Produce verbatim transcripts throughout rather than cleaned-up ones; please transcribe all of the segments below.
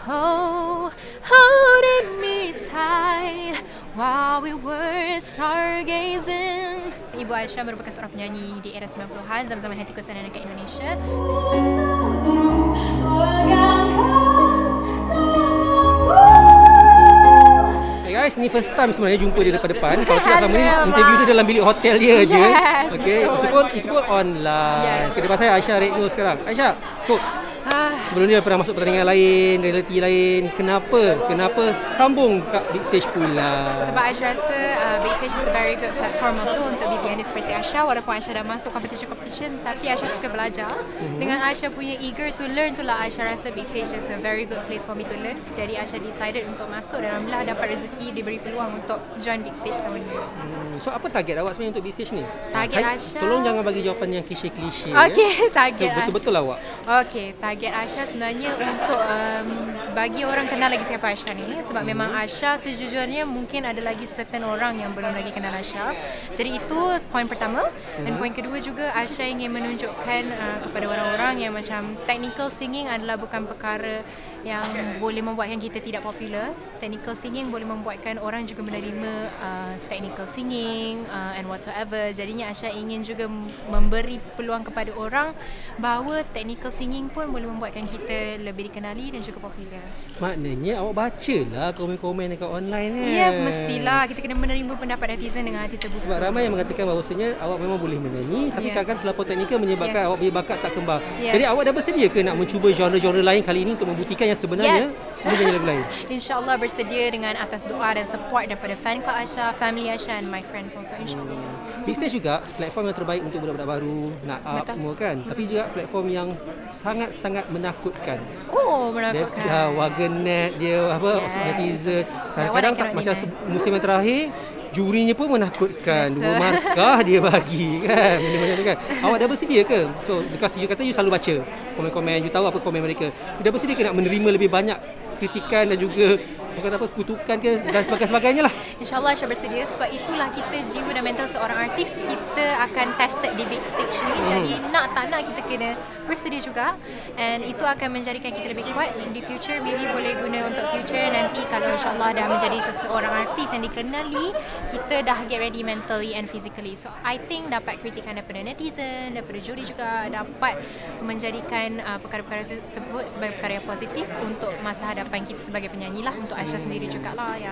oh, holding me tight while we were stargazing. Ibu Aisyah merupakan seorang penyanyi di era sembilan puluhan, zaman-zaman hatiku sana dekat Indonesia. Hey guys, ni first time sebenarnya jumpa dia depan-depan. Kalau tidak sama ni interview dia dalam bilik hotel dia je. Yes, okey, itu pun itu pun online. Yes. Ke depan saya Aisyah Redno sekarang. Aisyah, so sebelum ni pernah masuk pertandingan lain, reality lain. Kenapa? Kenapa sambung kat big stage pula? Sebab Aisyah rasa uh, big stage is a very good platform also untuk B P N seperti Aisyah. Walaupun Aisyah dah masuk competition-competition, tapi Aisyah suka belajar. Mm-hmm. Dengan Aisyah punya eager to learn tu lah, Aisyah rasa big stage is a very good place for me to learn. Jadi Aisyah decided untuk masuk dan alhamdulillah dapat rezeki, diberi peluang untuk join big stage tahun ni. Hmm, so apa target awak sebenarnya untuk big stage ni? Target Saya, Aisyah, tolong jangan bagi jawapan yang klise-klise. Okey, ya. target so, betul-betul Aisyah. awak. Okey, target Aisyah sebenarnya untuk um, bagi orang kenal lagi siapa Aisyah ni. Sebab hmm. memang Aisyah sejujurnya mungkin ada lagi certain orang yang belum lagi kenal Aisyah. Jadi itu poin pertama. Hmm. Dan poin kedua juga, Aisyah ingin menunjukkan uh, kepada orang-orang yang macam technical singing adalah bukan perkara yang boleh membuatkan kita tidak popular. Technical singing boleh membuatkan orang juga menerima uh, technical singing uh, and whatsoever. Jadinya Aisyah ingin juga memberi peluang kepada orang bahawa technical singing pun boleh membuatkan kita lebih dikenali dan juga popular. Maknanya awak bacalah komen-komen dekat online kan? Ya, mestilah. Kita kena menerima pendapat netizen dengan hati terbuka. Sebab ramai yang mengatakan bahawasanya awak memang boleh menyanyi, tapi yeah. kadang-kadang pelapor teknikal menyebabkan Yes. awak punya bakat tak kembang. Yes. Jadi awak dah bersedia ke nak mencuba genre-genre lain kali ini untuk membuktikan yang sebenarnya Yes. boleh nyanyi lagu lain? InsyaAllah bersedia dengan atas doa dan support daripada fan club Aisyah, family Aisyah and my friends also, insyaAllah. Hmm. Big Stage juga platform yang terbaik untuk budak-budak baru, nak up Betul. semua kan. Hmm. Tapi juga platform yang sangat-sangat menakutkan. Oh, menakutkan. Dia, uh, warganet dia apa, Yes. netizen. That Kadang-kadang one I tak macam cannot se- musim yang terakhir, jurinya pun menakutkan. Betul. Dua markah dia bagi kan. Benda-benda tu kan. Awak dah bersedia ke? So, because you kata you selalu baca komen-komen, you tahu apa komen mereka. You dah bersedia ke nak menerima lebih banyak kritikan dan juga bukan apa kutukan ke dan sebagainya lah. InsyaAllah Aisyah bersedia sebab itulah kita jiwa dan mental seorang artis. Kita akan tested di big stage ni. Hmm. Jadi nak tak nak kita kena bersedia juga. And itu akan menjadikan kita lebih kuat di future. Maybe boleh guna untuk future nanti kalau insyaAllah dah menjadi seseorang artis yang dikenali, kita dah get ready mentally and physically. So I think dapat kritikan daripada netizen, daripada juri juga, dapat menjadikan uh, perkara-perkara tersebut sebagai perkara yang positif untuk masa hadapan kita sebagai penyanyi lah, untuk Aisyah sendiri jugalah ya.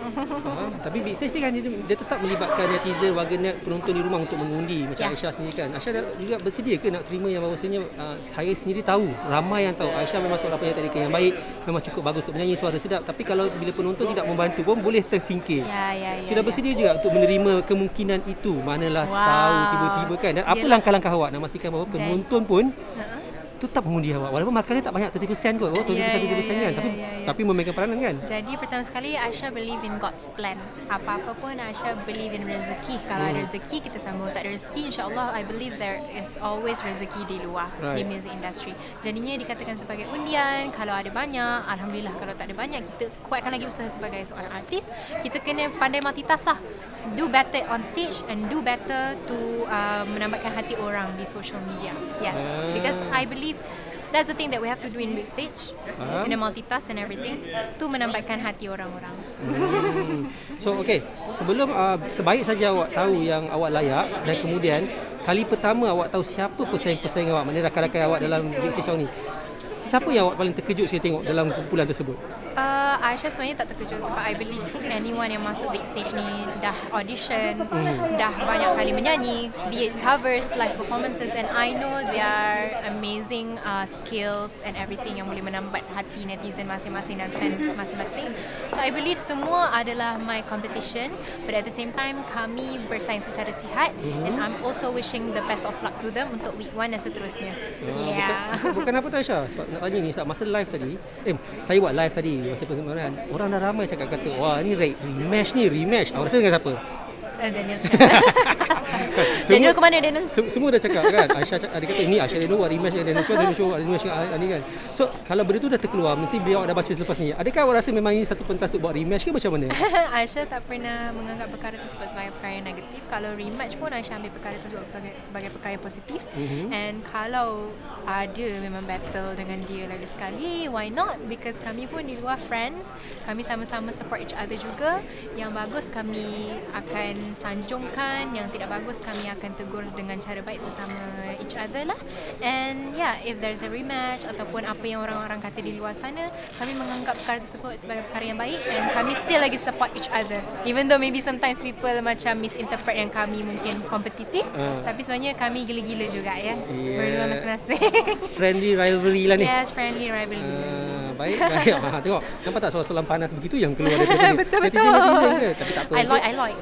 Ha, tapi big stage ni kan dia, dia tetap melibatkan netizen, warganet, penonton di rumah untuk mengundi macam ya. Aisyah sendiri kan. Aisyah juga bersedia ke nak terima yang bahawasanya uh, saya sendiri tahu, ramai yang tahu Aisyah memang seorang penyanyi teknikal yang baik, memang cukup bagus untuk menyanyi, suara sedap, tapi kalau bila penonton tidak membantu pun boleh tersingkir. Ya ya ya. Sudah ya. bersedia juga untuk menerima kemungkinan itu. Manalah wow. tahu tiba-tiba kan. Dan apa Yelah. langkah-langkah awak nak memastikan bahawa penonton pun uh-huh. tetap mengundi awak walaupun markahnya tak banyak, tiga puluh peratus kot. Oh, tiga puluh peratus yeah, tiga puluh peratus yeah, kan. Tapi yeah, yeah, yeah. tapi memegang peranan kan. Jadi pertama sekali Aisyah believe in God's plan. Apa-apa pun Aisyah believe in rezeki. Kalau hmm. ada rezeki kita sambung, tak ada rezeki insya-Allah I believe there is always rezeki di luar right. di music industry. Jadinya dikatakan sebagai undian, kalau ada banyak alhamdulillah, kalau tak ada banyak kita kuatkan lagi usaha sebagai seorang artis. Kita kena pandai multitask lah. Do better on stage and do better to uh, menambahkan hati orang di social media. Yes, ah. because I believe that's the thing that we have to do in big stage. Faham? Kena multitask and everything. Tu menambahkan hati orang-orang. Hmm. So okay, sebelum uh, sebaik saja awak tahu yang awak layak dan kemudian kali pertama awak tahu siapa pesaing-pesaing awak, maknanya rakan-rakan awak dalam big stage ni. Siapa yang awak paling terkejut sekali tengok dalam kumpulan tersebut? Uh, Aisyah sebenarnya tak terkejut sebab I believe anyone yang masuk big stage ni dah audition, hmm. dah banyak kali menyanyi, be it covers, live performances, and I know their amazing uh, skills and everything yang boleh menambat hati netizen masing-masing dan fans masing-masing. So I believe semua adalah my competition, but at the same time kami bersaing secara sihat, hmm. and I'm also wishing the best of luck to them untuk week one dan seterusnya. Oh, yeah. Bukan, bukan apa tu Aisyah, nak tanya ni, masa live tadi, eh saya buat live tadi masa persembahan, orang dah ramai cakap kata, wah ni rematch ni, rematch. Awak rasa dengan siapa? Uh, Daniel Chan. Daniel ke mana Daniel? Sem- semua dah cakap kan. Aisyah cakap, dia kata ini Aisyah Reno buat rematch dengan Daniel Chan, Daniel Chan buat rematch dengan ni kan. So kalau benda tu dah terkeluar, nanti biar awak dah baca selepas ni. Adakah awak rasa memang ini satu pentas untuk buat rematch ke macam mana? Aisyah tak pernah menganggap perkara tersebut sebagai perkara yang negatif. Kalau rematch pun Aisyah ambil perkara tersebut sebagai perkara yang positif. Mm-hmm. And kalau ada memang battle dengan dia lagi sekali, why not? Because kami pun di luar friends, kami sama-sama support each other juga. Yang bagus kami akan sanjungkan, yang tidak bagus kami akan tegur dengan cara baik sesama each other lah. And yeah, if there's a rematch ataupun apa yang orang-orang kata di luar sana, kami menganggap perkara tersebut sebagai perkara yang baik and kami still lagi support each other. Even though maybe sometimes people macam misinterpret yang kami mungkin kompetitif, uh. tapi sebenarnya kami gila-gila juga ya. Yeah. Berdua masing-masing. Friendly rivalry lah ni. Yes, friendly rivalry. Uh, baik, baik. Ha, tengok, nampak tak soalan-soalan panas begitu yang keluar daripada dia. Betul-betul. Tapi tak apa. I like, I like.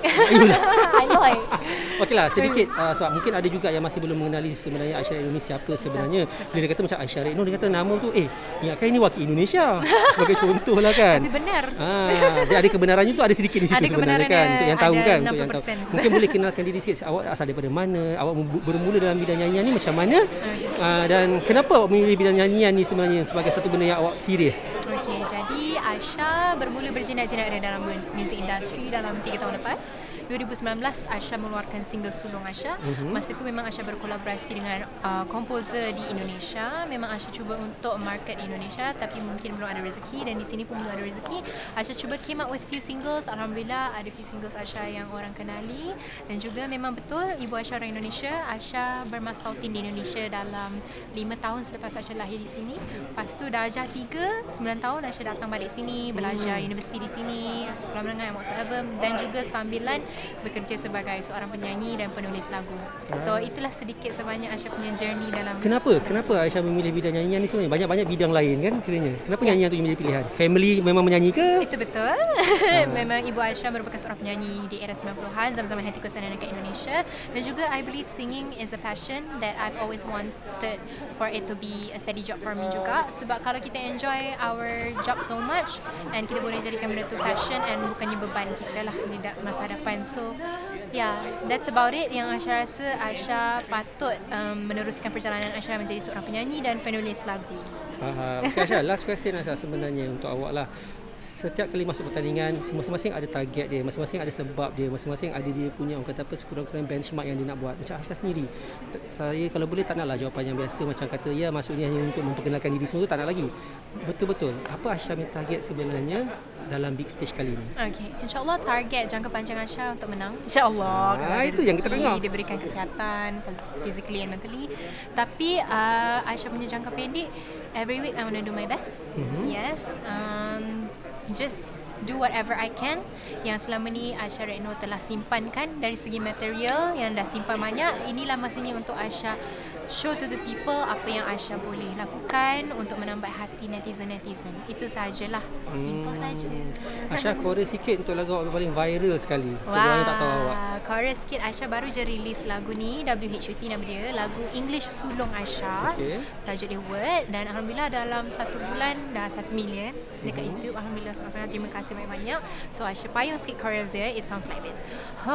I like. Okeylah, sedikit uh, sebab mungkin ada juga yang masih belum mengenali sebenarnya Aisyah Reno ni siapa sebenarnya. Bila dia kata macam Aisyah Reno, dia kata nama tu, eh, ingatkan ini wakil Indonesia. Sebagai contoh lah kan. Tapi benar. Ah, dia ada kebenarannya tu ada sedikit di situ ada sebenarnya kan. Untuk yang tahu kan. Untuk yang tahu. Mungkin boleh kenalkan diri sikit, awak asal daripada mana, awak bermula dalam bidang nyanyian ni macam mana, uh, dan kenapa awak memilih bidang nyanyian ni sebenarnya sebagai satu benda yang awak serius? Okey, jadi Aisyah bermula berjinak-jinak dalam music industry dalam tiga tahun lepas. dua ribu sembilan belas Aisyah mengeluarkan single sulung Aisyah. Uh-huh. Masa itu memang Aisyah berkolaborasi dengan uh, komposer di Indonesia. Memang Aisyah cuba untuk market di Indonesia tapi mungkin belum ada rezeki, dan di sini pun belum ada rezeki. Aisyah cuba came up with few singles. Alhamdulillah ada few singles Aisyah yang orang kenali, dan juga memang betul ibu Aisyah orang Indonesia. Aisyah bermastautin di Indonesia dalam lima tahun selepas Aisyah lahir di sini. Lepas tu darjah tiga, sembilan tahun Aisyah datang balik sini, belajar hmm. universiti di sini, sekolah menengah yang whatsoever, dan juga sambilan bekerja sebagai seorang penyanyi dan penulis lagu. So itulah sedikit sebanyak Aisyah punya journey dalam. Kenapa? Kenapa Aisyah memilih bidang nyanyian ni sebenarnya? Banyak-banyak bidang lain kan kiranya. Kenapa ya. nyanyian tu menjadi pilihan? Family memang menyanyi ke? Itu betul. Ha. Memang ibu Aisyah merupakan seorang penyanyi di era sembilan puluhan, zaman-zaman hatiku senang dekat Indonesia, dan juga I believe singing is a passion that I've always wanted for it to be a steady job for me juga. Sebab kalau kita enjoy our job so much and kita boleh jadikan benda tu passion and bukannya beban kita lah di masa hadapan. So yeah, that's about it. Yang Aisyah rasa Aisyah patut um, meneruskan perjalanan Aisyah menjadi seorang penyanyi dan penulis lagu. Faham. Okay, Aisyah, last question Aisyah sebenarnya untuk awak lah. Setiap kali masuk pertandingan, masing-masing ada target dia, masing-masing ada sebab dia, masing-masing ada dia punya orang kata apa sekurang-kurangnya benchmark yang dia nak buat. Macam Aisyah sendiri, saya kalau boleh tak naklah jawapan yang biasa macam kata ya masuk ni hanya untuk memperkenalkan diri semua tu, tak nak lagi. Betul-betul apa Aisyah punya target sebenarnya dalam big stage kali ni? Okey, insya-Allah target jangka panjang Aisyah untuk menang. Insya-Allah. Ah, itu yang kita dengar. Diberikan kesihatan physically and mentally. Tapi uh, Aisyah punya jangka pendek, every week I want to do my best. Mm-hmm. Yes. Um, just do whatever I can yang selama ni Aisyah Reno telah simpankan dari segi material yang dah simpan banyak. Inilah masanya untuk Aisyah show to the people apa yang Aisyah boleh lakukan untuk menambah hati netizen-netizen. Itu sajalah. Simple hmm. saja. Aisyah chorus sikit untuk lagu awak paling viral sekali. Untuk orang yang tak tahu awak. Chorus sikit, Aisyah baru je release lagu ni, W H U T nama dia, lagu English sulung Aisyah. Okay. Tajuk dia Word, dan alhamdulillah dalam satu bulan dah satu million dekat mm-hmm. YouTube. Alhamdulillah sangat-sangat terima kasih banyak-banyak. So Aisyah payung sikit chorus dia. It sounds like this.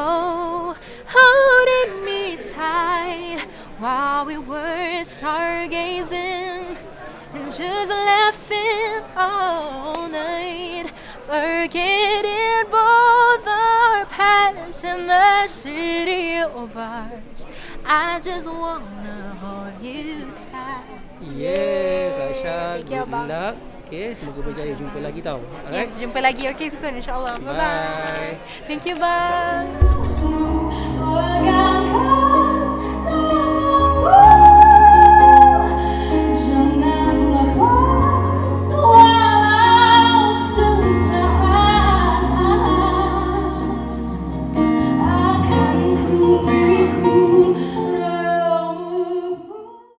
Oh, holding me tight while we were stargazing and just laughing all night, forgetting both our past and the city of ours. I just wanna hold you tight. Yes, Aisyah, good luck. Okay, semoga berjaya. Jumpa lagi tau. Alright? Yes, jumpa lagi. Okay, soon insyaAllah. Bye-bye. Bye. Thank you, bye.